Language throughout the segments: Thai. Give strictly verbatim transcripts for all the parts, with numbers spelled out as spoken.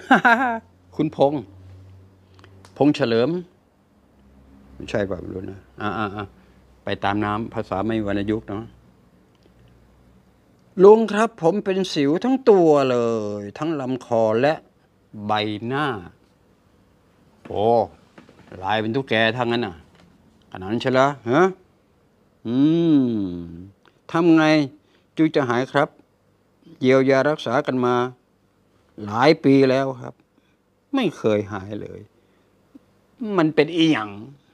คุณพงษ์พงษ์เฉลิมไม่ใช่ป่ะไม่รู้นะอ่าอ่าไปตามน้ำภาษาไม่วรรณยุกต์เนาะลุงครับผมเป็นสิวทั้งตัวเลยทั้งลำคอและใบหน้าโอ้ลายเป็นตุ๊กแกทั้งนั้นน่ะขนาดนั้นใช่เหรอฮะอืมทำไงจึงจะหายครับเยียวยารักษากันมาหลายปีแล้วครับไม่เคยหายเลยมันเป็นอีหยัง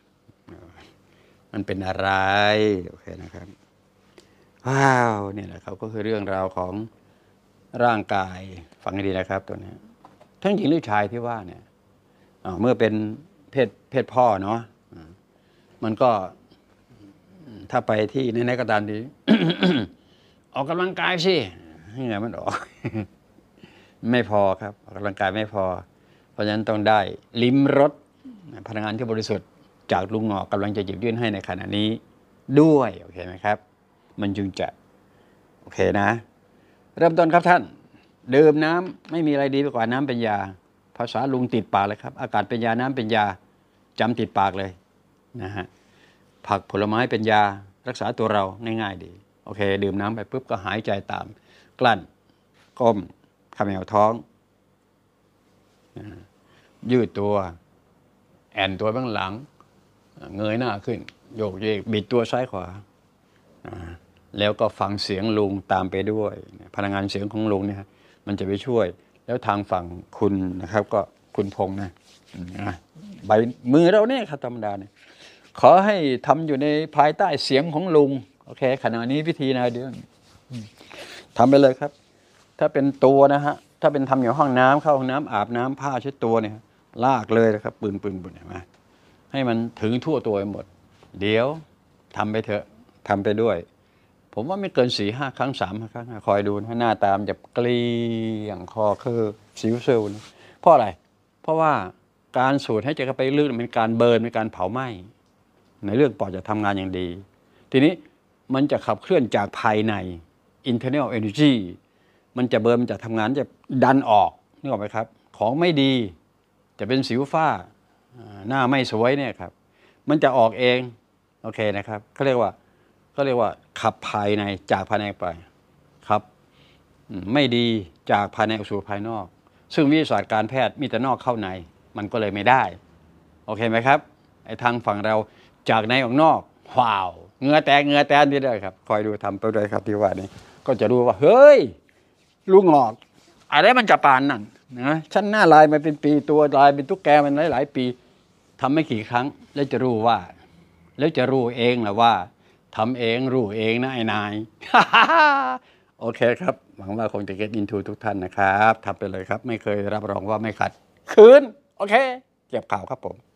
มันเป็นอะไรโอเคนะครับว้าวนี่แหละครับก็คือเรื่องราวของร่างกายฟังให้ดีนะครับตัวนี้ทั้งหญิงหรือชายที่ว่าเนี่ยเมื่อเป็นเพศเพศพ่อเนาะมันก็ถ้าไปที่ไหนๆก็ตามดี ออกกำลังกายสินี่ไงมันออก ไม่พอครับออกกำลังกายไม่พอเพราะฉะนั้นต้องได้ลิ้มรสพลังงานที่บริสุทธิ์จากลุงหงอกกำลังจะหยิบยื่นให้ในขณะนี้ด้วยโอเคไหมครับมันจึงจะโอเคนะเริ่มต้นครับท่านดื่มน้ำไม่มีอะไรดีไปกว่าน้ำเป็นยาภาษาลุงติดปากเลยครับอากาศเป็นยาน้ำเป็นยาจำติดปากเลยนะฮะผักผลไม้เป็นยารักษาตัวเราง่ายๆดีโอเคดื่มน้ำไปปุ๊บก็หายใจตามกลั้นก้มขมวท้องยืดตัวแอนตัวข้างหลังเงยหน้าขึ้นโยกเยกบิดตัวซ้ายขวาแล้วก็ฟังเสียงลุงตามไปด้วยพลังงานเสียงของลุงเนี่ยมันจะไปช่วยแล้วทางฝั่งคุณนะครับก็คุณพงษ์นะใบมือเราเนี่ยครับธรรมดาเนี่ยขอให้ทำอยู่ในภายใต้เสียงของลุงโอเคขณะนี้พิธีนะเดี๋ยวทำไปเลยครับถ้าเป็นตัวนะฮะถ้าเป็นทำอยู่ห้องน้ำเข้าห้องน้ำอาบน้ำผ้าเช็ดตัวเนี่ยลากเลยนะครับปืนปืนปืนเห็นไหมให้มันถึงทั่วตัวไปหมดเดี๋ยวทำไปเถอะทำไปด้วยผมว่าไม่เกินสี่ห้าครั้งสามครั้งคอยดูนะหน้าตามจะเกลี้ยงคอคือสิวเซลล์เพราะอะไรเพราะว่าการสูดให้ใจเข้าไปลึกเป็นการเบิร์นเป็นการเผาไหม้ในเรื่องปอดจะทำงานอย่างดีทีนี้มันจะขับเคลื่อนจากภายใน internal energy มันจะเบิร์นมันจะทำงานจะดันออกนึกออกไหมครับของไม่ดีจะเป็นสิวฝ้าหน้าไม่สวยเนี่ยครับมันจะออกเองโอเคนะครับเขาเรียกว่าเขาเรียกว่าขับภายในจากภายในไปครับไม่ดีจากภายในสู่ภายนอกซึ่งวิทยาศาสตร์การแพทย์มีแต่นอกเข้าในมันก็เลยไม่ได้โอเคไหมครับไอ้ทางฝั่งเราจากในออกนอกว้าวเงือแตกเงือแตนที่ได้ครับคอยดูทำไปด้วยครับที่ว่านี้ก็จะรู้ว่าเฮ้ยลูกงอกอะไรมันจะปานนั่นนะฉันหน้าลายมาเป็นปีตัวลายเป็นตุ๊กแกมันหลายๆปีทำไม่กี่ครั้งแล้วจะรู้ว่าแล้วจะรู้เองแหละว่าทำเองรู้เองนะไอ้นาย โอเคครับหวังว่าคงจะ get into ทุกท่านนะครับทำไปเลยครับไม่เคยรับรองว่าไม่ขัดคืนโอเคเก็บข่าวครับผม